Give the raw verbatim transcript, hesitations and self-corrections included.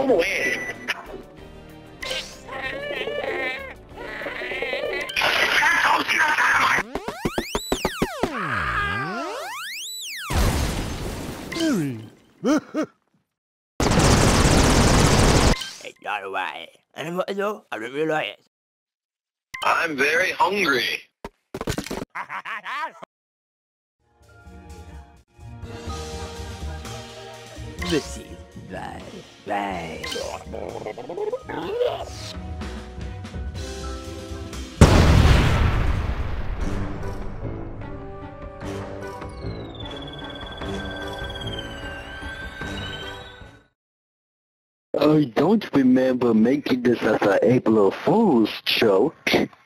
Go away. It's not away. And what is it? I don't really like it. I'm very hungry. This is bad, bad. I don't remember making this as an April Fool's joke.